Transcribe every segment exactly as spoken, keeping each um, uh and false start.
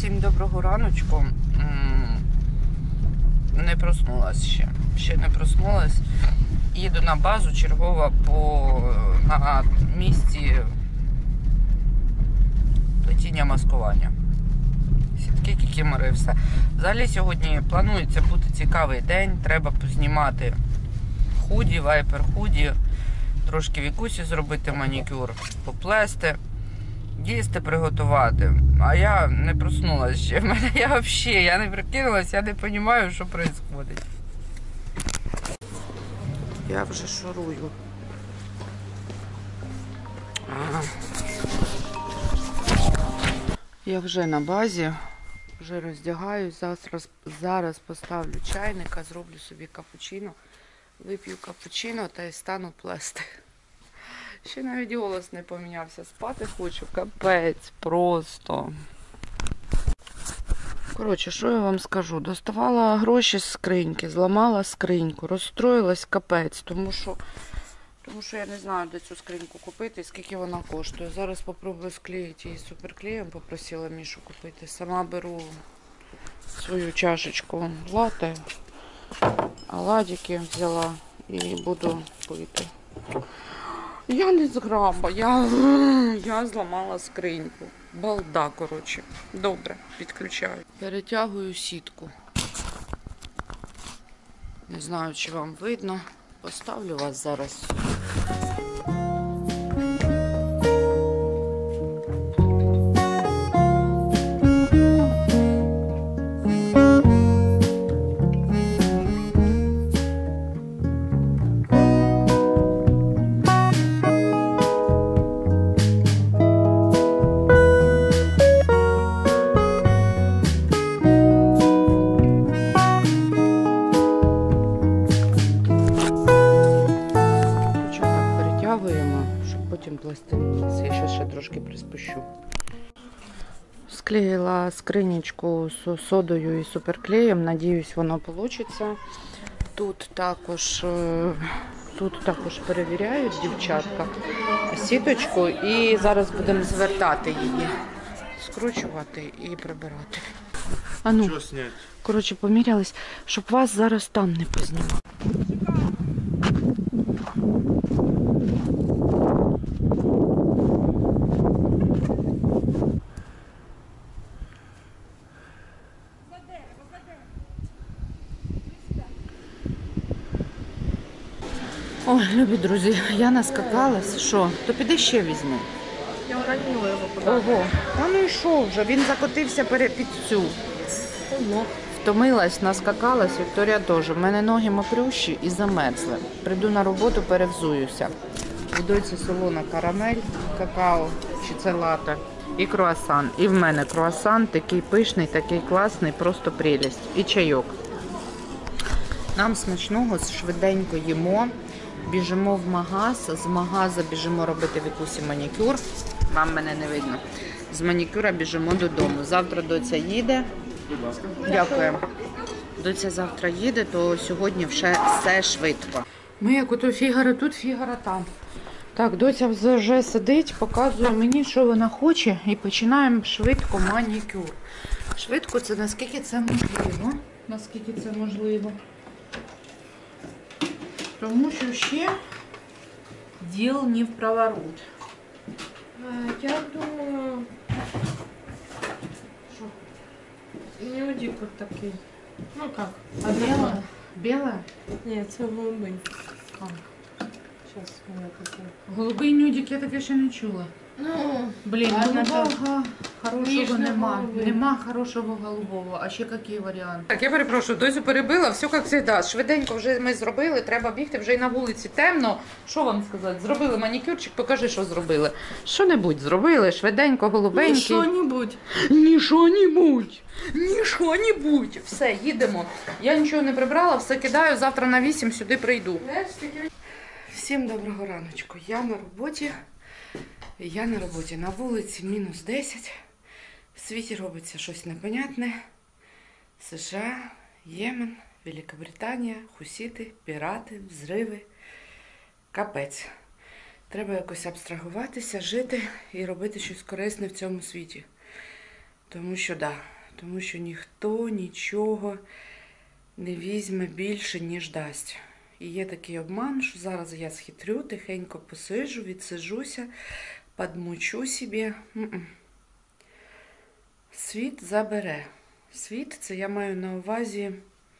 Всім доброго раночку. Не проснулась ще. Ще не проснулась. Їду на базу чергово по на місці плетіння маскування. Сітки, кікімори, все. Взагалі сьогодні планується бути цікавий день. Треба познімати худі, вайпер худі, трошки Вікусі зробити манікюр, поплести, їсти приготувати. А я не проснулася ще. В мене я взагалі, я не прикинулась, я не розумію, що відбувається. Я вже шурую. Ага. Я вже на базі, вже роздягаюсь, зараз, зараз поставлю чайника, зроблю собі капучино, вип'ю капучино та й стану плести. Ще навіть голос не помінявся, спати хочу, капець, просто. Коротше, що я вам скажу, доставала гроші з скриньки, зламала скриньку, розстроїлась капець, тому що, тому що я не знаю, де цю скриньку купити і скільки вона коштує. Зараз спробую склеїти її суперклеєм, попросила Мішу купити. Сама беру свою чашечку латте, оладики взяла і буду пити. Я не зграба, я, я зламала скриньку. Балда, коротше. Добре, підключаю. Перетягую сітку. Не знаю, чи вам видно. Поставлю вас зараз. Я зараз ще трошки приспущу. Склеїла скринічку з содою і суперклеєм. Надіюсь, воно вийде. Тут також, тут також перевіряють дівчатка сіточку і зараз будемо звертати її, скручувати і прибирати. А ну, коротше, помірялись, щоб вас зараз там не познімати. Ой, любі друзі, я наскакалась. Що? То піди ще візьму. Я уронила його подати. Ого. Та ну і що вже? Він закотився під цю. Ого. Втомилась, наскакалась. Вікторія теж. У мене ноги мокрющі і замерзли. Прийду на роботу, перевзуюся. У доці солона карамель, какао, чи це лате. І круасан. І в мене круасан такий пишний, такий класний, просто прелість. І чайок. Нам смачного, швиденько їмо. Біжимо в магаз, з магазу біжимо робити Вікусі манікюр. Вам мене не видно. З манікюра біжимо додому. Завтра доця їде. Дякую. Доця завтра їде, то сьогодні вже все швидко. Ми як ото Фігаро тут, Фігаро там. Так, доця вже сидить, показує мені, що вона хоче, і починаємо швидко манікюр. Швидко це наскільки це можливо. Наскільки це можливо. Тому що ще діл не в проворот. Я думаю, Що? нюдик вот такий. Ну как? А біла? Біла? Ні, це голубий. А. Зараз я таке. Голубий нюдик я таке ще не чула. Ну, Блін, ладно, голубого хорошого ніжно нема. голубий. Нема хорошого голубого. А ще які варіанти? Так, я перепрошую, дозу перебила, все як завжди. Швиденько вже ми зробили, треба бігти, вже і на вулиці темно. Що вам сказати? Зробили манікюрчик, покажи, що зробили. Що-небудь зробили, швиденько, голубенький. що-нибудь. Ні що-небудь. Ні що-небудь. Все, їдемо. Я нічого не прибрала, все кидаю, завтра на вісім сюди прийду. Всім доброго раночку. Я на роботі. Я на роботі. На вулиці мінус десять. В світі робиться щось непонятне. США, Ємен, Великобританія, хусіти, пірати, взриви. Капець. Треба якось абстрагуватися, жити і робити щось корисне в цьому світі. Тому що, да, Тому що ніхто нічого не візьме більше, ніж дасть. І є такий обман, що зараз я схитрю, тихенько посиджу, відсиджуся, подмучу собі. М-м. Світ забере. Світ, це я маю на увазі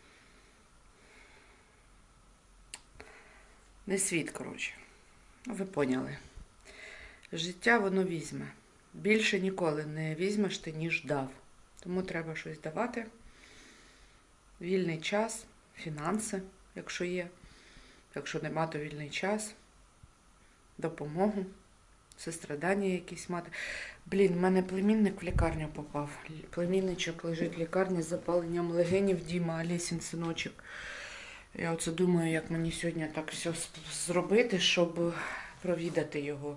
не світ, коротше. Ви поняли. Життя воно візьме. Більше ніколи не візьмеш ти, ніж дав. Тому треба щось давати. Вільний час, фінанси, якщо є. Якщо нема, то вільний час. Допомогу. Сострадання якісь мати. Блін, в мене племінник в лікарню попав. Племінничок лежить в лікарні з запаленням легенів. Діма, Алісін синочок. Я оце думаю, як мені сьогодні так все зробити, щоб провідати його.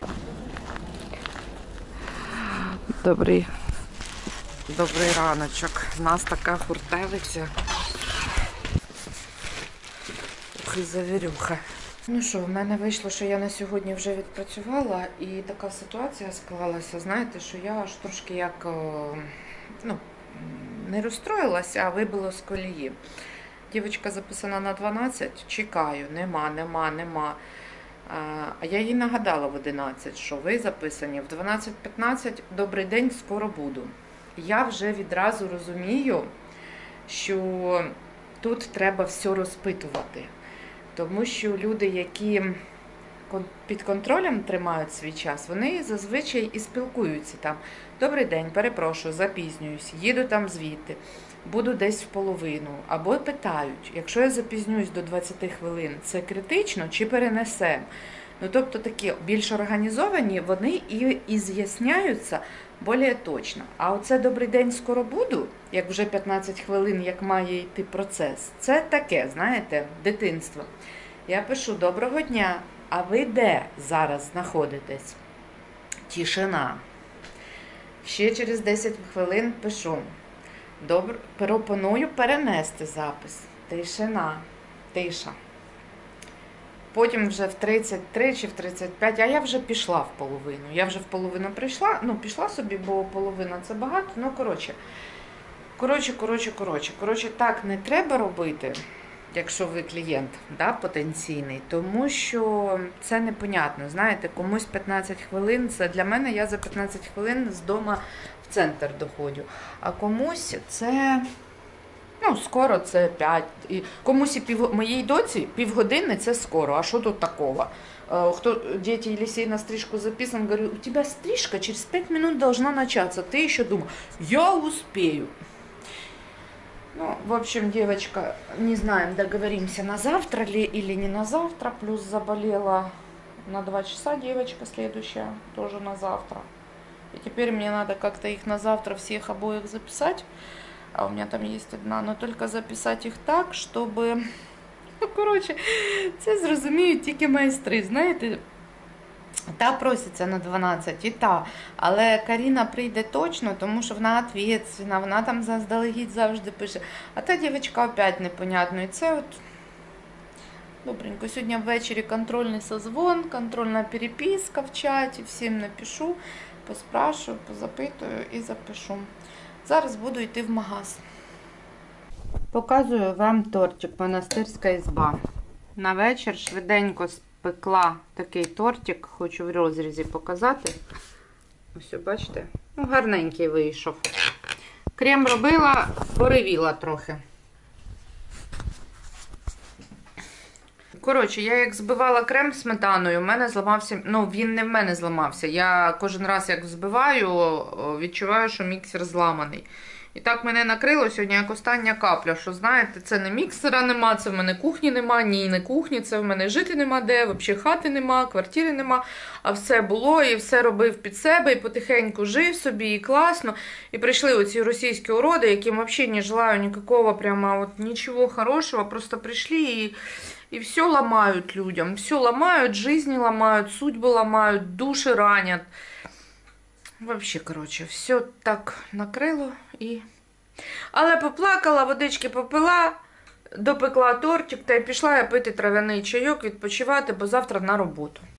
Добрий, добрий раночок. У нас така хуртелиця. Ух, і завірюха. Ну що, в мене вийшло, що я на сьогодні вже відпрацювала, і така ситуація склалася, знаєте, що я аж трошки як, ну, не розстроїлася, а вибило з колії. Дівчинка записана на дванадцять, чекаю, нема, нема, нема. А я їй нагадала в одинадцять, що ви записані в дванадцять п'ятнадцять, добрий день, скоро буду. Я вже відразу розумію, що тут треба все розпитувати. Тому що люди, які під контролем тримають свій час, вони зазвичай і спілкуються там. Добрий день, перепрошую, запізнююсь, їду там звідти, буду десь в половину. Або питають, якщо я запізнююсь до двадцяти хвилин, це критично чи перенесемо? Ну, тобто такі більш організовані, вони і, і з'ясняються більш точно. А оце добрий день, скоро буду, як вже п'ятнадцять хвилин, як має йти процес, це таке, знаєте, дитинство. Я пишу, доброго дня, а ви де зараз знаходитесь? Тишина. Ще через десять хвилин пишу, добр... пропоную перенести запис. Тишина. Тиша. Потім вже в тридцять три чи в тридцять п'ять, а я вже пішла в половину. Я вже в половину прийшла, ну, пішла собі, бо половина це багато, ну, коротше. Коротше, коротше, коротше. Коротше, так не треба робити, якщо ви клієнт, да, потенційний, тому що це непонятно, знаєте, комусь п'ятнадцять хвилин, це для мене, я за п'ятнадцять хвилин з дому в центр доходжу, а комусь це... Ну, скоро це п'ять. І комусь і пів... моїй доці півгодини це скоро. А що тут такого? Хто діти Елисей на стрижку записан, говорю, у тебя стрижка через пять минут должна начаться. Ты еще думаешь, я успею. Ну, в общем, девочка, не знаем, договоримся на завтра ли или не на завтра. Плюс заболела на два часа девочка следующая, тоже на завтра. И теперь мне надо как-то их на завтра всех обоих записать. А у меня там есть одна, но только записать их так, чтобы... Ну, коротше, це зрозуміють тільки майстри, знаєте. Та проситься на дванадцять, і та. Але Каріна прийде точно, тому що вона відповідальна, вона там заздалегідь завжди пише. А та дівчинка опять непонятно. І це от... Добренько. Сьогодні ввечері контрольний созвон, контрольна переписка в чаті. Всім напишу, поспрашую, позапитую і запишу. Зараз буду йти в магаз. Показую вам тортик «Монастирська ізба». На вечір швиденько спекла такий тортик, хочу в розрізі показати. Ось, бачите? Ну, гарненький вийшов. Крем робила, поревіла трохи. Коротше, я як збивала крем сметаною, в мене зламався, ну він не в мене зламався. Я кожен раз як взбиваю, відчуваю, що міксер зламаний. І так мене накрило сьогодні як остання капля, що знаєте, це не міксера нема, це в мене кухні нема, ні, не кухні, це в мене жити нема де, взагалі хати нема, квартири нема, а все було і все робив під себе, і потихеньку жив собі, і класно. І прийшли оці російські уроди, яким взагалі не желаю ніякого прямо от нічого хорошого, просто прийшли і... И все ломают людям, все ломают, жизни ломают, судьбы ломают, души ранят. Вообще, короче, все так накрило і... Але поплакала, водички попила, допекла тортик та й пішла я пити трав'яний чайок, відпочивати, бо завтра на роботу.